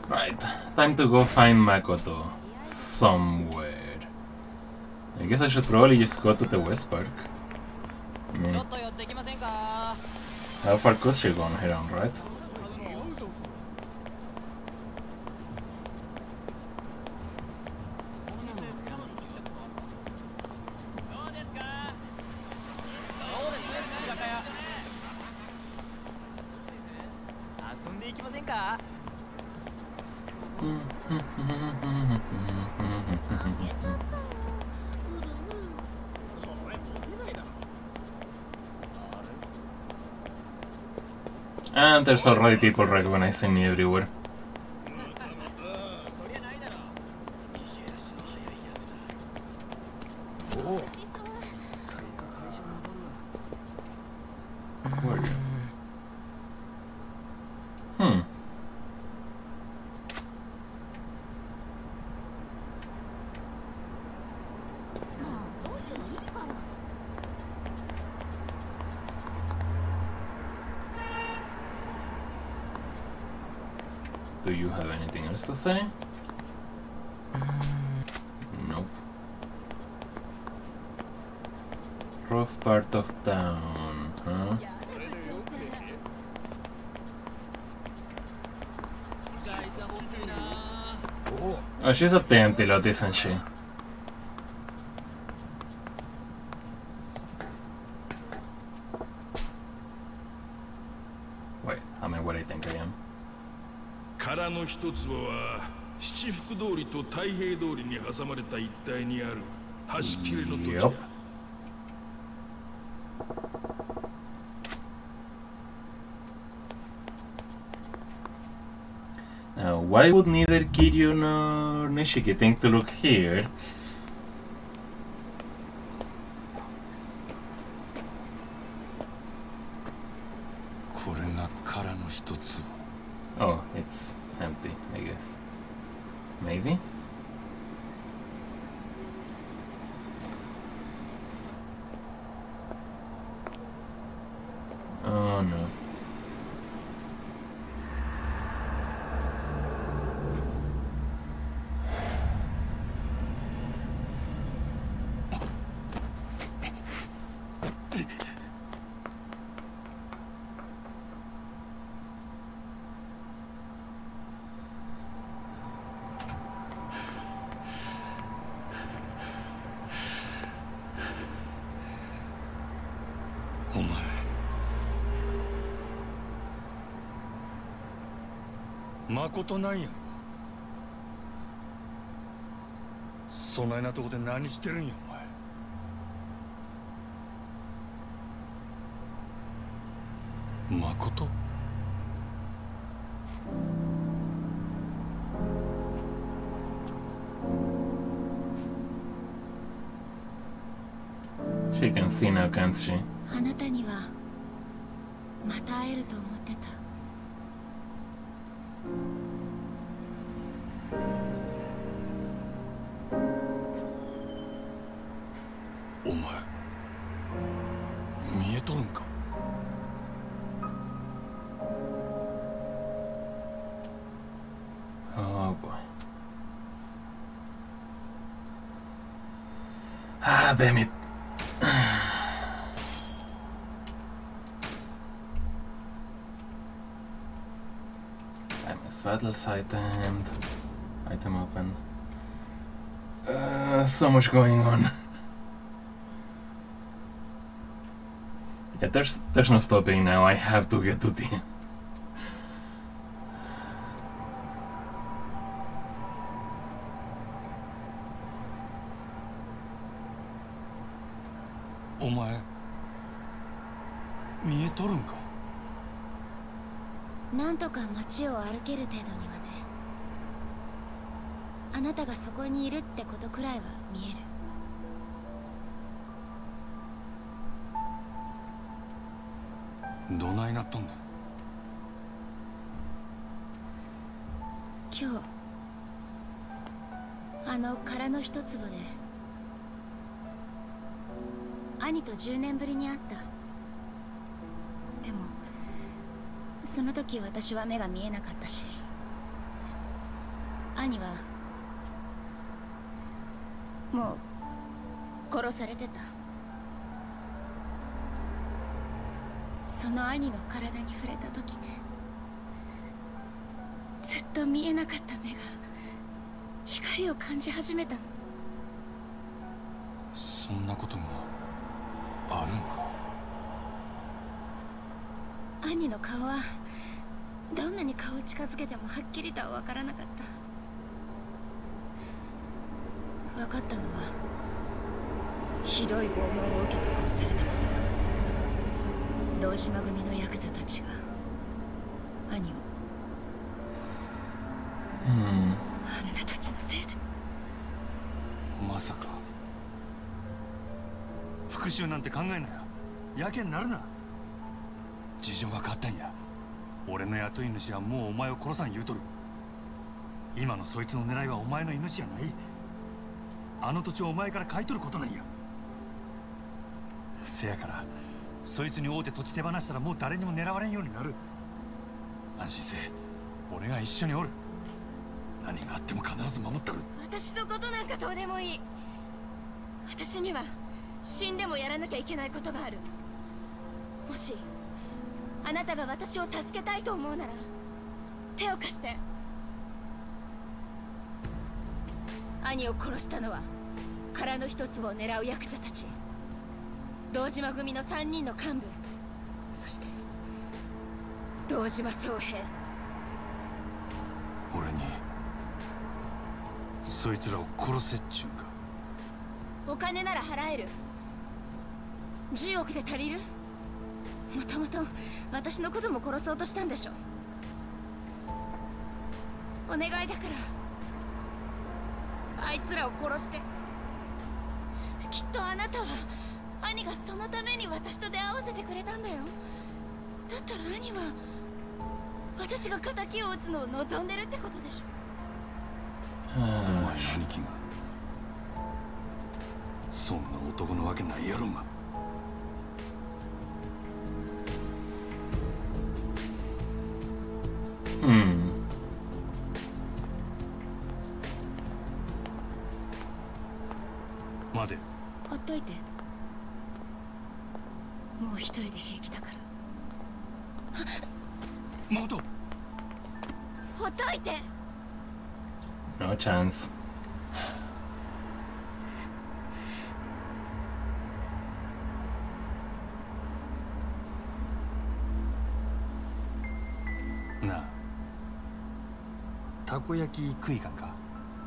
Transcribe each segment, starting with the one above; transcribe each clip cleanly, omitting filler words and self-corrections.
Right, time to go find Makoto somewhere. I guess I should probably just go to the West Park. I mean, how far could she go on her own, right? And there's already people recognizing me everywhere. Where? Do you have anything else to say? Nope. Rough part of town, huh? Oh, she's a Tentilot, isn't she? Wait, am I what I think I am? 殻の一坪は七福通りと太平通りに挟まれた一帯にある端切れの土地だ。 Now, why would neither Kiryu nor Nishiki think to look here? Oh, it's empty, I guess. Maybe? Oh no. Makotoなんやろ。そないなとこで何してるんやお前。Makoto? She can see now, can't she? あなたにはまた会えると思ってた。 お前見えとるんか。 Oh boy. Ah, damn it. Battles itemed. Item open. So much going on. Yeah, there's no stopping now. I have to get to the. お前見えとるんか。 なんとか街を歩ける程度にはね。あなたがそこにいるってことくらいは見える。 どないなっとんねん。 今日あの殻の一坪で兄と10年ぶりに会った。でもその時私は目が見えなかったし、 兄はもう殺されてた。その兄の体に触れた時ね、ずっと見えなかった目が光を感じ始めたの。 そんなことがあるんか。 兄の顔はどんなに顔を近づけてもはっきりとは分からなかった。分かったのはひどい拷問を受けて殺されたこと。堂島組のヤクザたちが兄をあんなたちのせいで。 まさか復讐なんて考えなよ。やけになるな。事情が変わったんや。俺の雇い主はもうお前を殺さん言うとる。今のそいつの狙いはお前の命やない。あの土地をお前から買い取ることなんや。せやからそいつに会うて土地手放したらもう誰にも狙われんようになる。安心せえ。俺が一緒におる。何があっても必ず守ったる。 私のことなんかどうでもいい。私には死んでもやらなきゃいけないことがある。もしあなたが私を助けたいと思うなら手を貸して。兄を殺したのは殻の一粒を狙うヤクザたち、堂島組の3人の幹部、そして堂島宗平。 俺にそいつらを殺せっちゅうんか。 お金なら払える。10億で足りる？もともと私のことも殺そうとしたんでしょ。お願いだからあいつらを殺して。きっとあなたは兄がそのために私と出会わせてくれたんだよ。だったら兄は私が敵を討つのを望んでるってことでしょ。 お前の兄貴がそんな男のわけないやろが。待て。 ほっといて。もう一人で平気だから。 誠。 ほっといて。 No chance. なあ、たこ焼き食いかんか。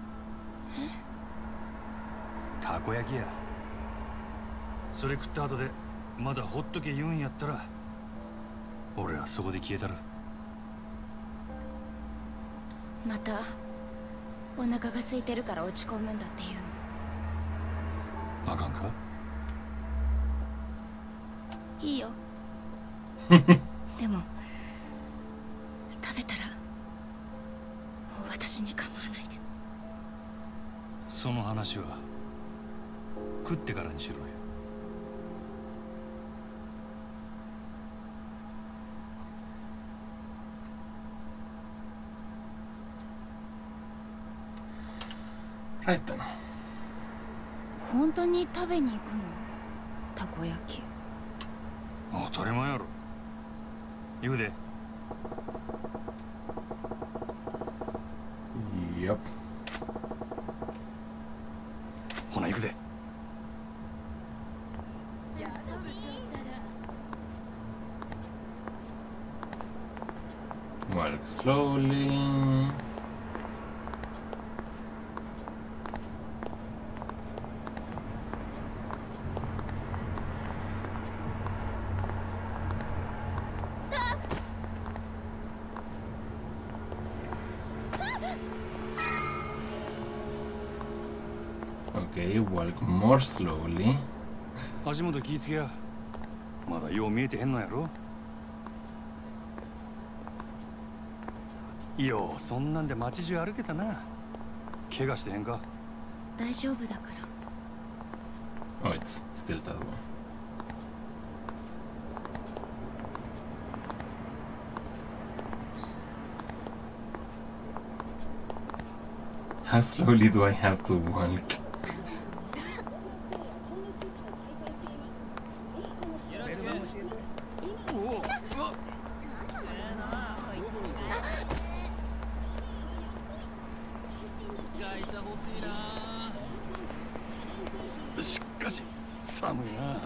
たこ焼きや。それ食った後でまだほっとけ言うんやったら俺はそこで消えたる。 またお腹が空いてるから落ち込むんだっていうの。 あかんか。 いいよ。でも食べたらもう私に構わないで。 その話は食ってからにしろよ。 Right then. 本当に食べに行くの？たこ焼き。 当たり前やろ。行くで。 Yep. ほな行くで。 Walk slowly. Okay, walk more slowly. 足元気ぃつけや。まだよう見えてへんのやろ。ようそんなんで街中歩けたな。怪我してへんか。 大丈夫だから。 Oh, it's still that one. How slowly do I have to walk? しかし寒いな。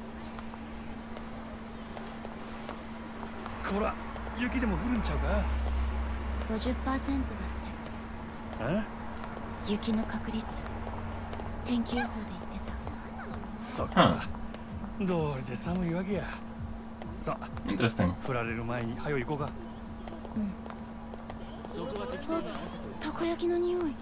こら雪でも降るんちゃうか。 50% だって。 え？ 雪の確率天気予報で言ってた。 そっか。どうりで寒いわけや。さあ Interesting. 振られる前に早い行こうか。 うん。あ、たこ焼きの匂い。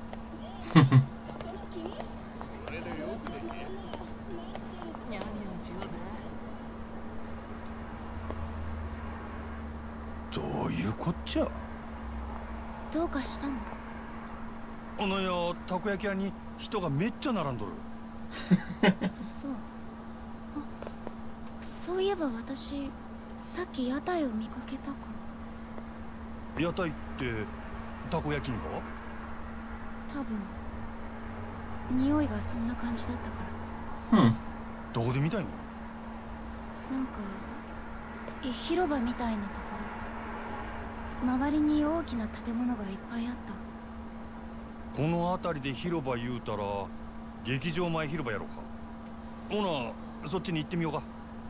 どういうこっちゃ。 どうかしたの？ あのよ、たこ焼き屋に人がめっちゃ並んどる。 そう。あ、そういえば私さっき屋台を見かけたかも。 屋台ってたこ焼きんか？ 多分匂いがそんな感じだったか Hmm. どこで見たいの？ ら。なんか広場みたいなところ、周りに大きな建物がいっぱいあった。 この辺りで広場言うたら劇場前広場やろか。ほなそっちに行ってみようか。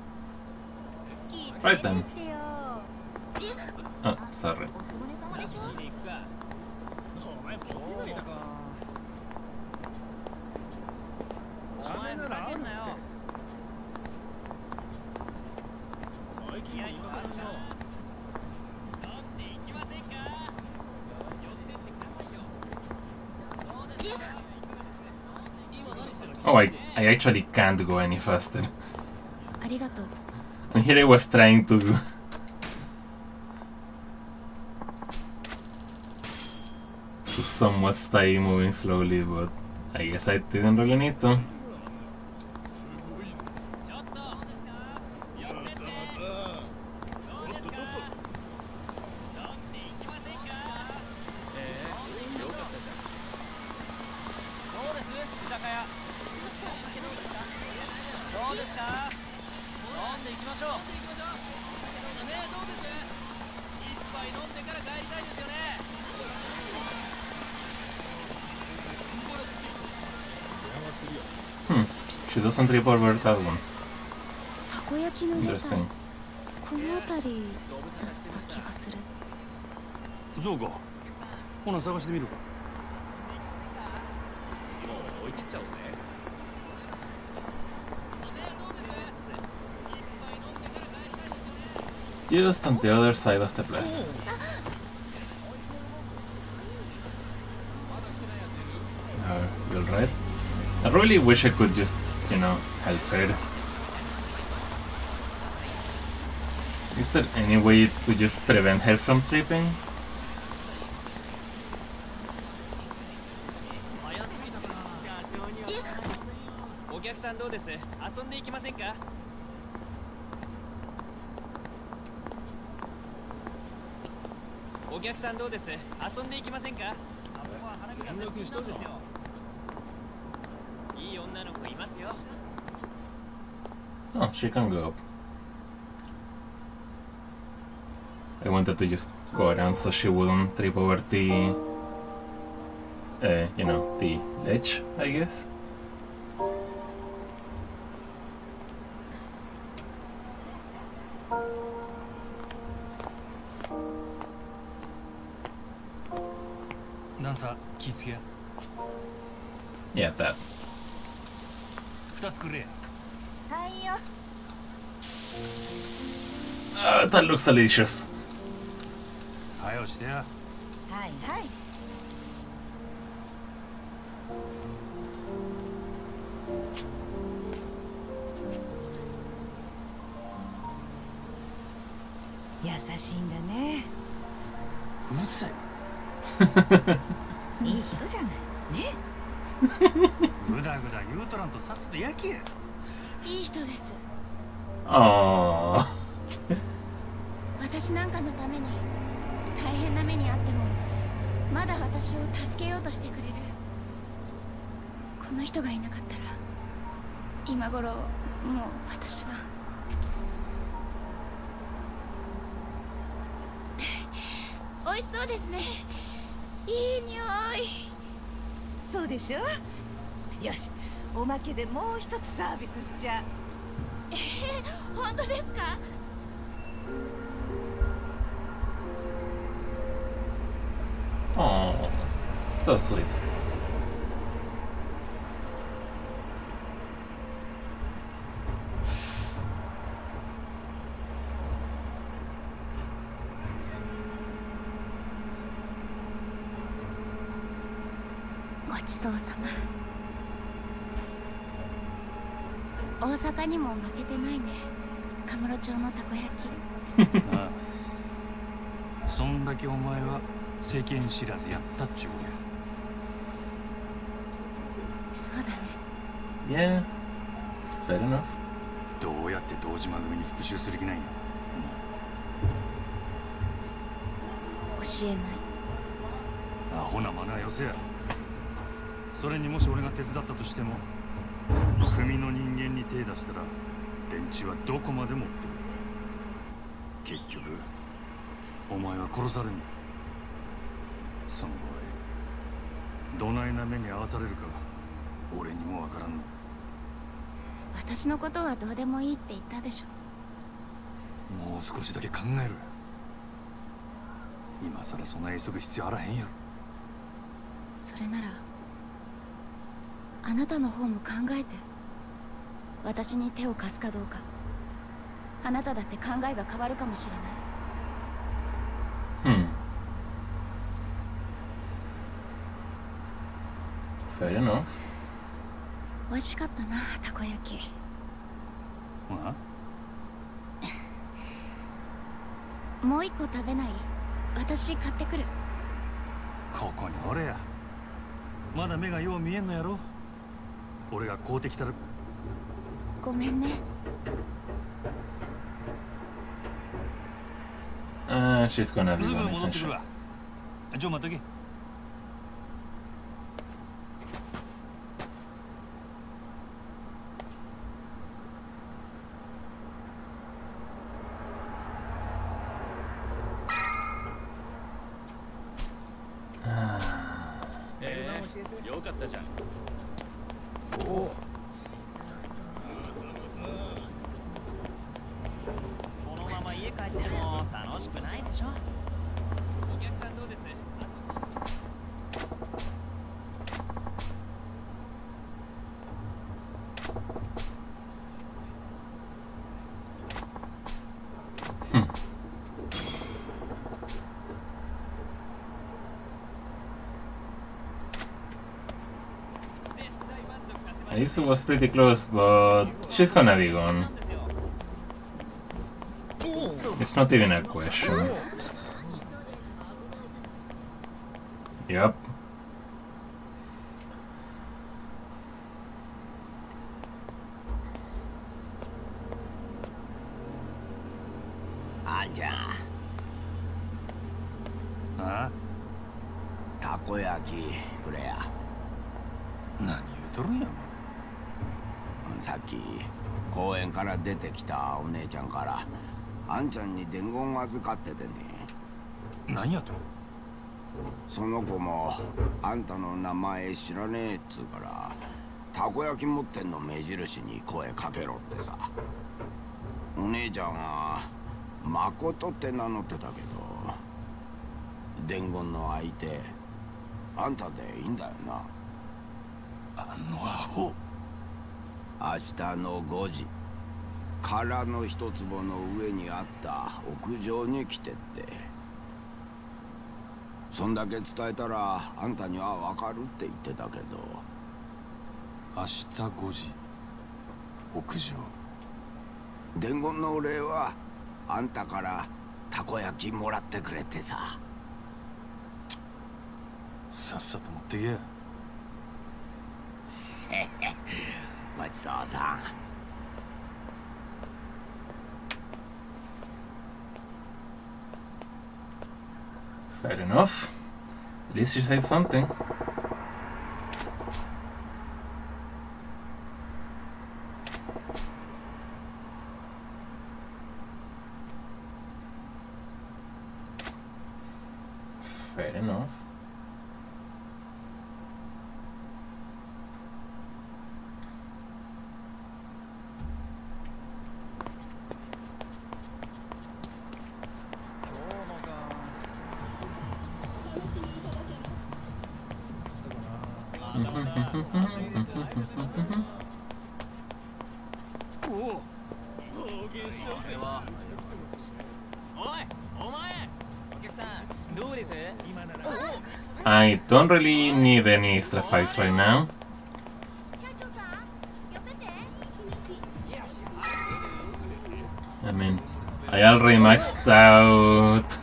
Right then. Oh, sorry. え、 Oh, I actually can't go any faster. ありがとう。 And here I was trying to somewhat stay moving slowly, but I guess I didn't really need to. She doesn't trip over that one. たこ焼きの屋台、 Interesting. この辺りだった気がする。 そうか。ほな探してみるか。 Just on the other side of the place. You alright? I really wish I could just, you know, help her. Is there any way to just prevent her from tripping? お客さんどうです？遊んでいきませんか？お客さんどうです？遊んでいきませんか？あそこは花火が全部しとるですよ。いい女の子いますよ。 Oh, she can go up. I wanted to just go around so she wouldn't trip over the, you know, the ledge, I guess. なんさ気付けや。 Yeah, that. 2つくれや。 はいよ。 That looks delicious. はよしてや。 はいはい。優しいんだね。 うるさい。 いい人じゃない。ね。 ぐだぐだ言うとらんとさっさと焼けや。 いい人です。 Aww. 私なんかのために大変な目にあってもまだ私を助けようとしてくれる。この人がいなかったら今頃もう私は美味しそうですね。いい匂い。 そうでしょ。よし、おまけでもう一つサービスしちゃう。 本当ですか？ Oh, so sweet. ごちそうさま。大阪にも負けてないね。カムロ町のたこ焼き。 ああ、そんだけお前は世間知らずやったっちゅうこそうだね。 Yeah, fair enough. や。どうやって堂島組に復讐する気なんや。 教えない。 アホなマナーよせや。それにもし俺が手伝ったとしても、組の人間に手出したら連中はどこまでも追ってくる。結局お前は殺されん。その場合どないな目に遭わされるか俺にもわからんの。 私のことはどうでもいいって言ったでしょ。 もう少しだけ考えろ。今さらそんな急ぐ必要あらへんやろ。 それならあなたの方も考えて。私に手を貸すかどうか。あなただって考えが変わるかもしれない。 Fair enough. 美味しかったな、たこ焼き。もう一個食べない？私買ってくる。 ここにおれや。まだ目がよう見えんのやろ。俺が買うてきたら。 ごめんね。 She's gonna be すぐ one 戻ってくる essential. わ。ちょ待っとけ。 よかったじゃん。 おお。 このまま家帰っても楽しくないでしょ。お客さんどうです？ This was pretty close, but she's gonna be gone. It's not even a question. Yep. あんちゃん。 ああ、 たこ焼きくれや。 何言うとるんや。 さっき公園から出てきたお姉ちゃんからあんちゃんに伝言預かっててね。 何やと。 その子もあんたの名前知らねえっつうからたこ焼き持ってんの目印に声かけろってさ。お姉ちゃんは誠って名乗ってたけど伝言の相手あんたでいいんだよな。 あのアホ。 明日の5時殻の一坪の上にあった屋上に来てって。そんだけ伝えたらあんたには分かるって言ってたけど。 明日5時屋上。 伝言のお礼はあんたからたこ焼きもらってくれってさ。 さっさと持ってけや。 ごちそうさん。 Fair enough. At least you said something. Fair enough. I don't really need any extra fights right now. I mean, I already maxed out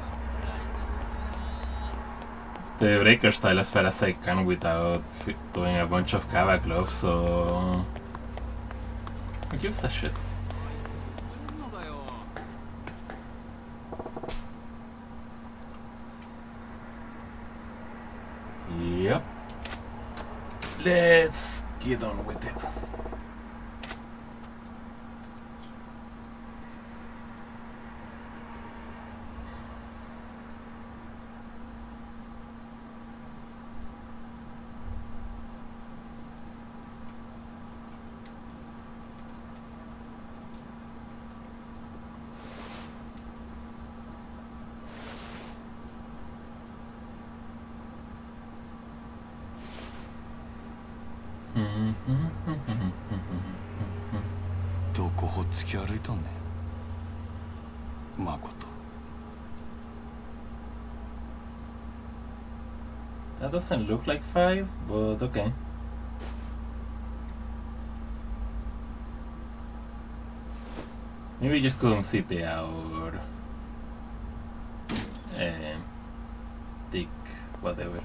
the breaker style as far as I can without doing a bunch of Kava gloves, so who gives a shit? Yep. Let's get on with it. That doesn't look like 5, but okay. Maybe just couldn't see the or thick, whatever.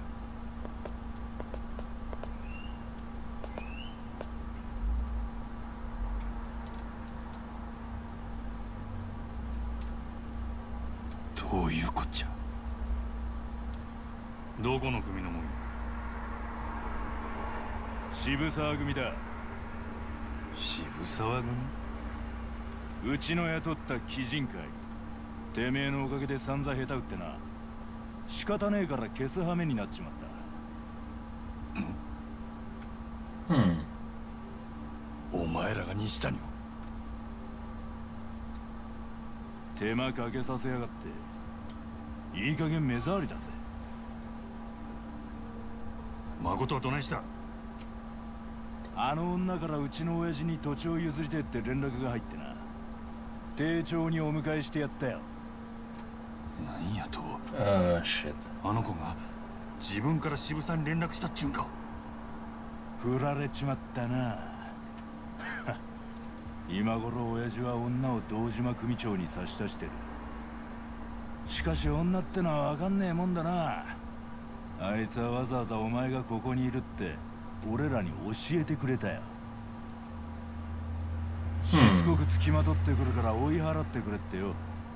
渋沢組だ。渋沢組？うちの雇った鬼人会。てめえのおかげで散々下手打ってな。仕方ねえから消す羽目になっちまった。お前らが西谷を。手間かけさせやがって。いい加減目障りだぜ。誠はどないした？あの女からうちの親父に土地を譲りてって連絡が入ってな。丁重にお迎えしてやったよ。なんやと？あの子が自分から渋沢に連絡したっちゅうんか。振られちまったな。今頃親父は女を堂島組長に差し出してる。しかし女ってのは分かんねえもんだな。あいつはわざわざお前がここにいるって俺らに教えてくれたよ。しつこく付きまとってくるから追い払ってくれってよ。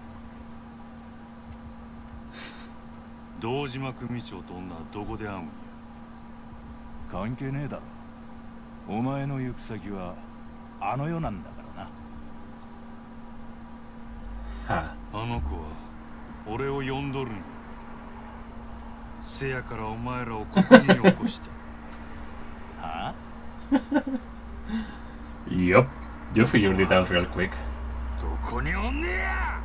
堂島組長と女はどこで会うんや？関係ねえだろ。お前の行く先はあの世なんだからな。あの子は俺を呼んどるんや。せやからお前らをここに起こした。は Yup, you figured it out real quick. どこにおんねや。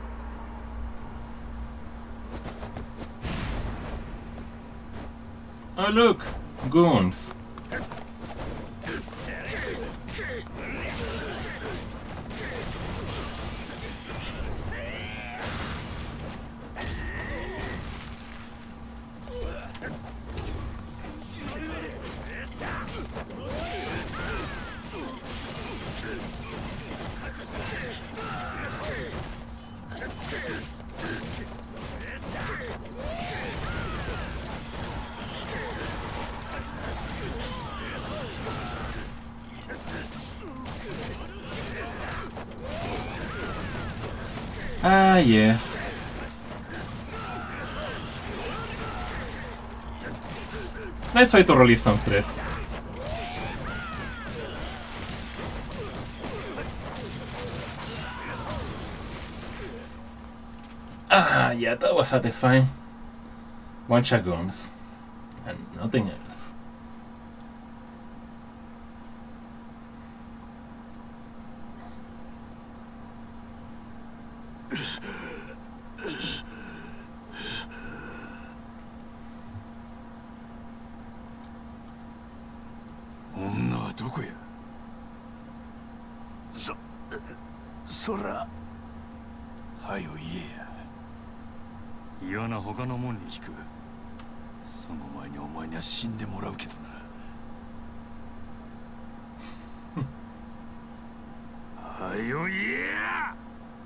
Oh look, goons. Ah, yes. Nice way to relieve some stress. Ah, yeah, that was satisfying. Bunch of guns. And nothing else. Sora. はよ言えや。嫌な他の者に聞く。その前にお前には死んでもらうけどな。はよ言えや。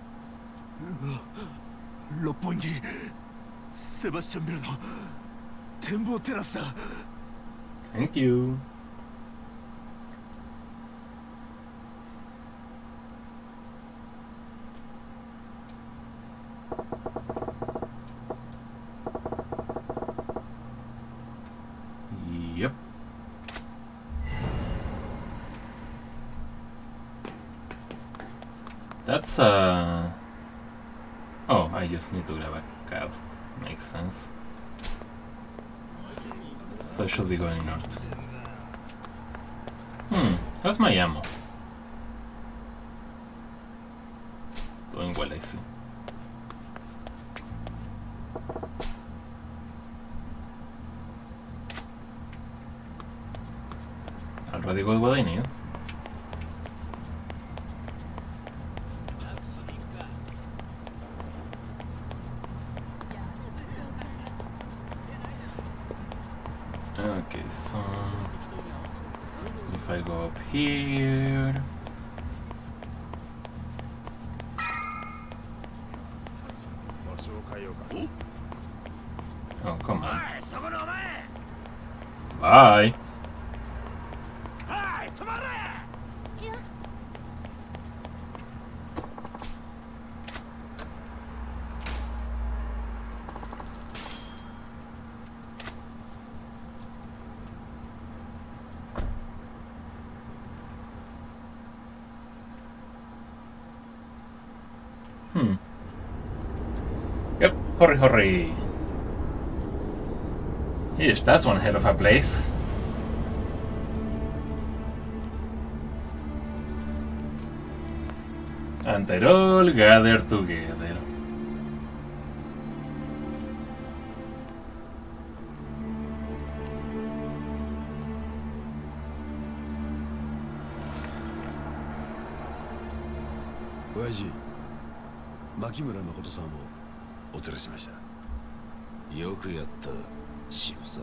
六本木、セバスチャンビルの展望テラスだ。 Thank you. Yep. That's oh, I just need to grab a cab. Makes sense. So I should be going north. How's my ammo? Doing well, I see. Already got what I need. Okay, so if I go up here, oh come on, bye. Yep, hurry, hurry. Yes, that's one hell of a place. And they're all gathered together. Oyaji, 牧村誠さんをお連れしました。よくやった、渋沢。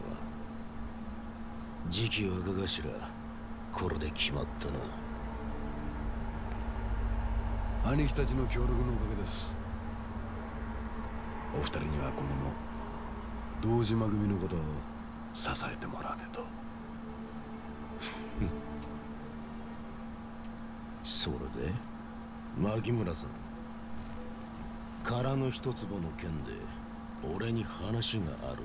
次期若頭、これで決まったな。兄貴たちの協力のおかげです。お二人には今後も堂島組のことを支えてもらわねえと。それで牧村さん、空の一坪の件で俺に話があるって？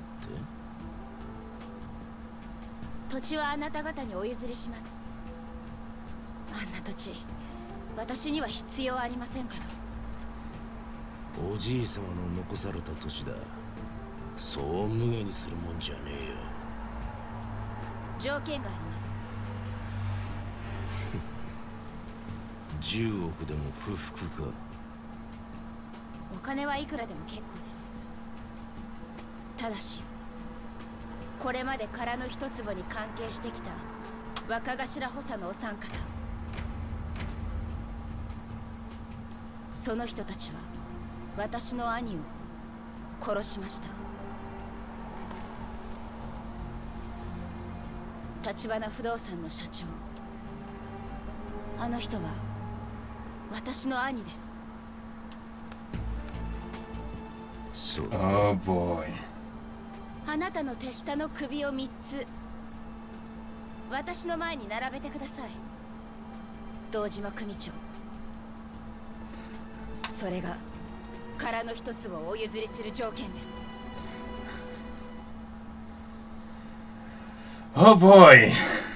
土地はあなた方にお譲りします。あんな土地、私には必要ありませんから。 おじい様の残された土地だ。そう無下にするもんじゃねえよ。 条件があります。 10億でも不服か。 お金はいくらでも結構です。ただし、これまで空の一坪に関係してきた若頭補佐のお三方、その人たちは私の兄を殺しました。橘不動産の社長、あの人は私の兄です。 Oh boy. あなたの手下の首を3つ私の前に並べてください、堂島組長。それが空の一つをお譲りする条件です。 Oh boy.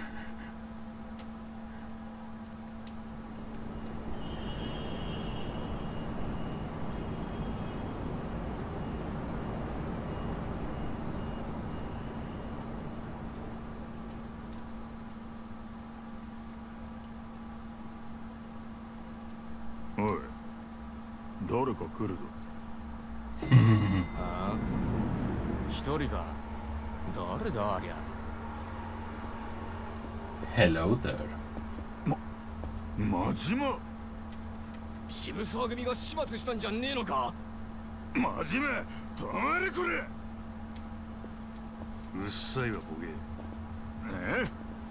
おい、誰か来るぞ。 ああ、一人か。誰だありゃ。 Hello there. 真島。 渋沢組が始末したんじゃねえのか。 真島、止まれこれ。うっさいわボケ。え？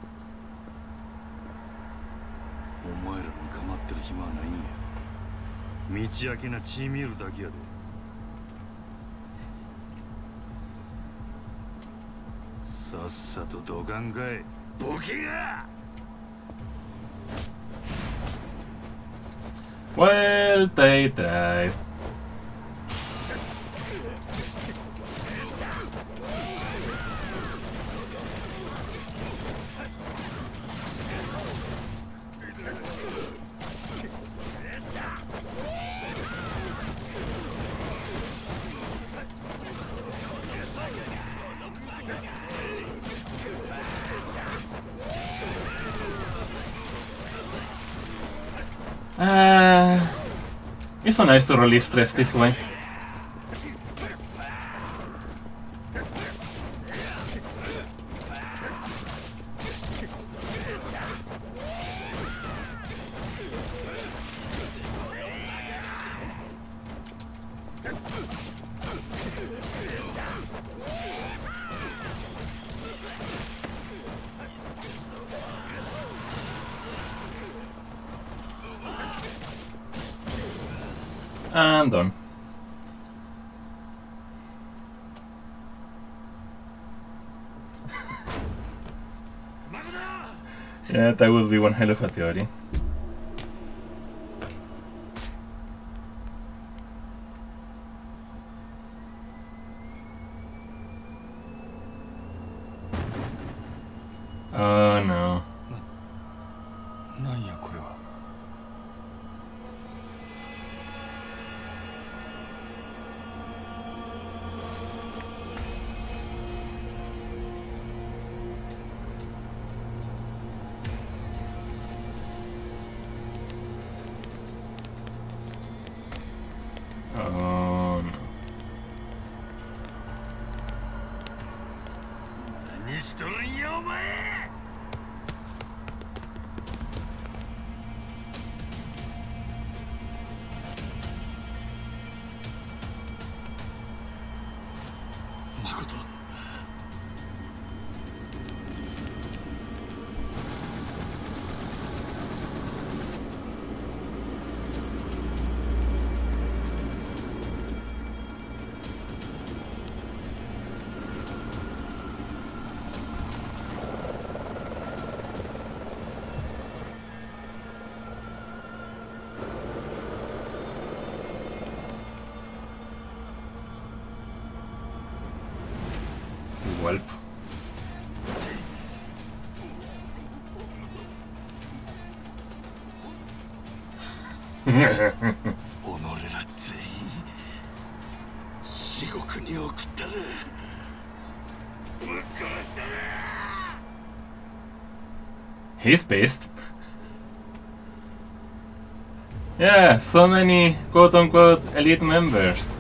お前らに構ってる暇はないんや。道明けな血見るだけやで。さっさとどかんかい、ボケが。 Well, they tried. It's so nice to relieve stress this way. And done. Yeah, that would be one hell of a theory. Oh no. なんやこれは。 Oh no. 何しとるんやお前。 誠。 Welp. 己ら全員地獄に送ったらぶっ殺したら。 He's pissed. Yeah, so many quote-unquote elite members.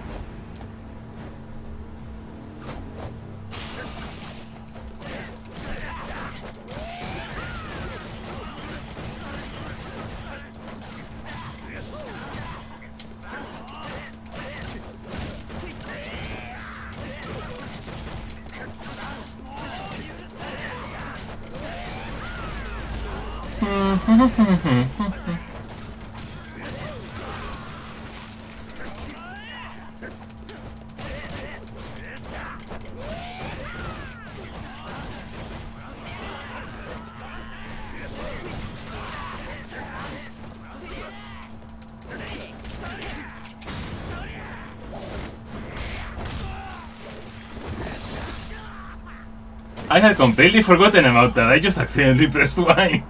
I had completely forgotten about that. I just accidentally pressed Y.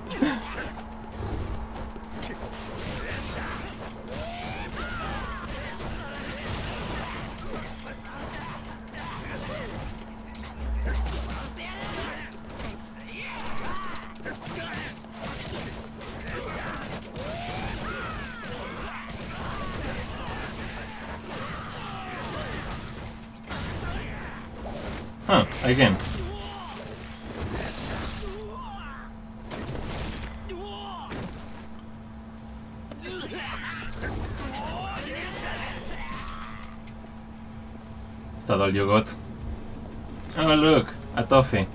Huh, again. Is that all you got? Oh look, a toffee.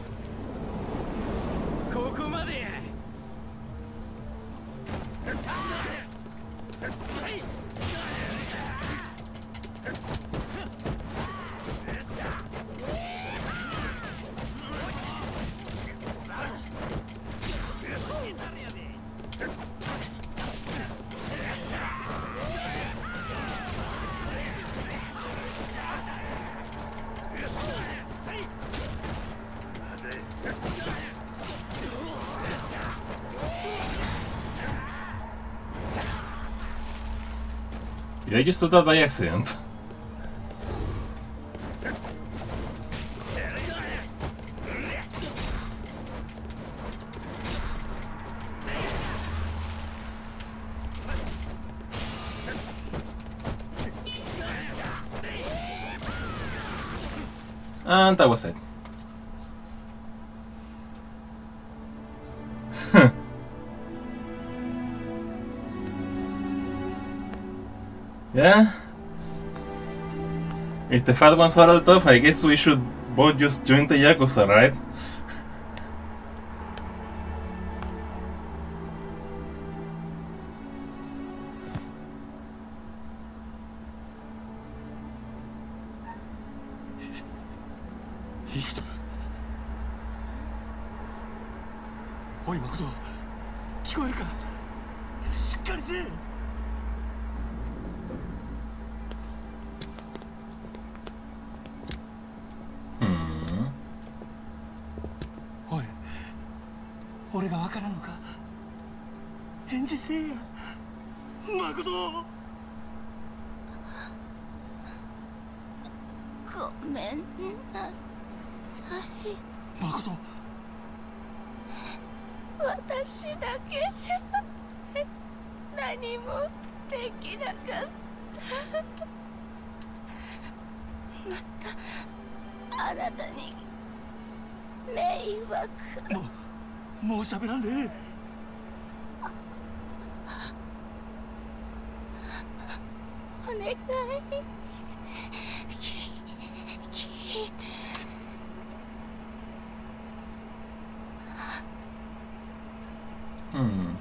Did I just do that by accident? And that was it. Yeah? If the fat ones are all tough, I guess we should both just join the Yakuza, right? Hmm.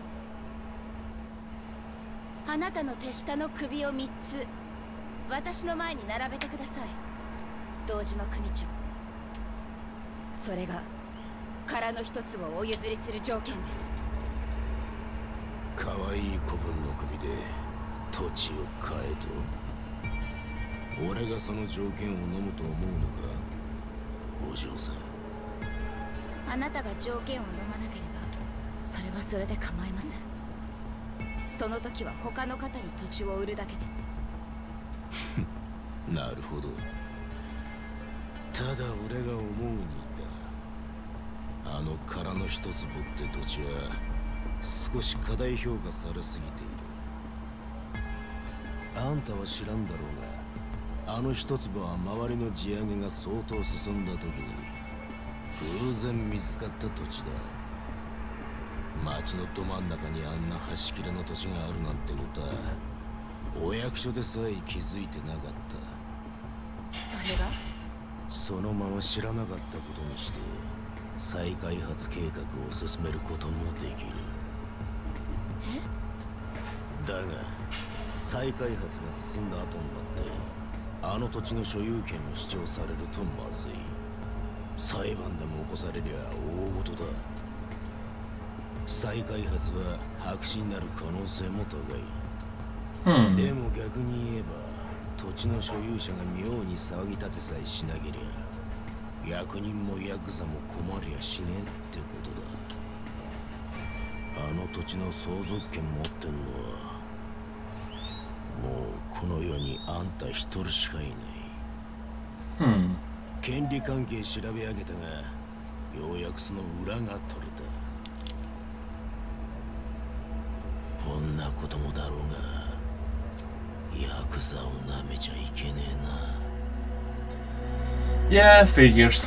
あなたの手下の首を3つ私の前に並べてください。堂島組長。それが殻の一つをお譲りする条件です。 可愛い子分の首で土地を買えと。俺がその条件を飲むと思うのか、お嬢さん。 あなたが条件を飲まなければそれはそれで構いません。その時は他の方に土地を売るだけです。 なるほど。ただ俺が思うにだ、あの殻の一坪って土地は少し過大評価されすぎている。あんたは知らんだろうが、あの一坪は周りの地上げが相当進んだ時に偶然見つかった土地だ。町のど真ん中にあんな端切れの土地があるなんてことはお役所でさえ気づいてなかった。 それがそのまま知らなかったことにして再開発計画を進めることもできる。だが再開発が進んだ後になってあの土地の所有権を主張されるとまずい。裁判でも起こされりゃ大事だ。再開発は白紙になる可能性も高い。でも逆に言えば土地の所有者が妙に騒ぎ立てさえしなけりゃ役人もヤクザも困りゃしねえってことだ。あの土地の相続権持ってんのはもうこの世にあんた一人しかいない。権利関係調べ上げたが、ようやくその裏が取れた。こんなこともだろうが、ヤクザをなめちゃいけねえな。 Yeah, figures.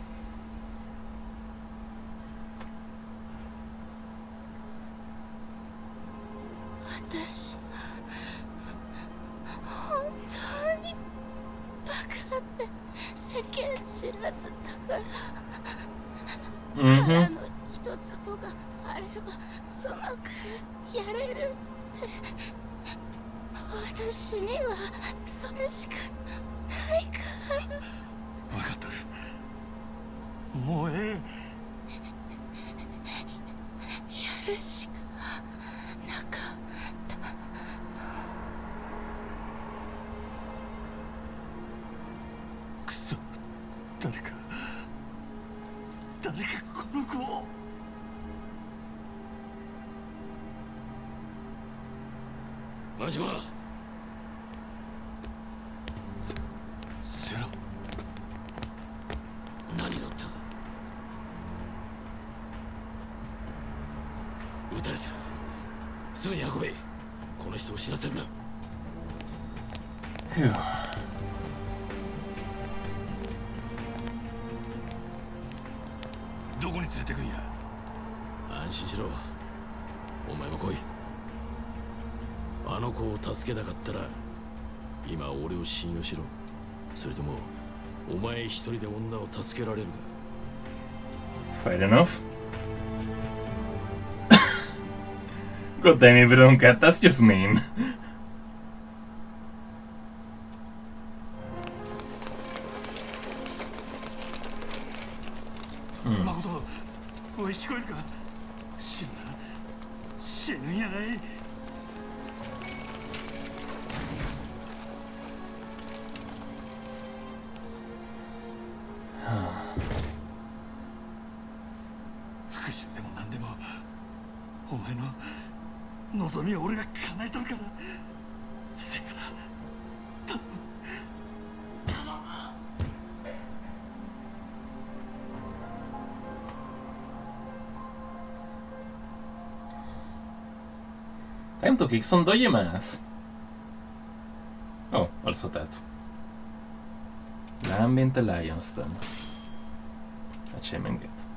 私は本当にバカで世間知らずだから、殻の一坪があればうまくやれるって。私にはそれしかないから。 分かった。もうええ。 やるしかなかったの。 くそ、誰かこの子を。 真島、 セラ、 何があった？撃たれてる。すぐに運べ。この人を死なせるな。 どこに連れてくんや。 安心しろ。お前も来い。あの子を助けたかったら今俺を信用しろ。それともお前一人で女を助けられるか。 Fair enough. God damn it, Veronka, that's just mean. 誠、おい聞こえるか。死ぬんやない。復讐でも何でもお前の望みを俺が叶えたるから。せやから頼む。 Time to kick some Dogemas. Oh, also that. L'Ambient Lions then. Achievement get.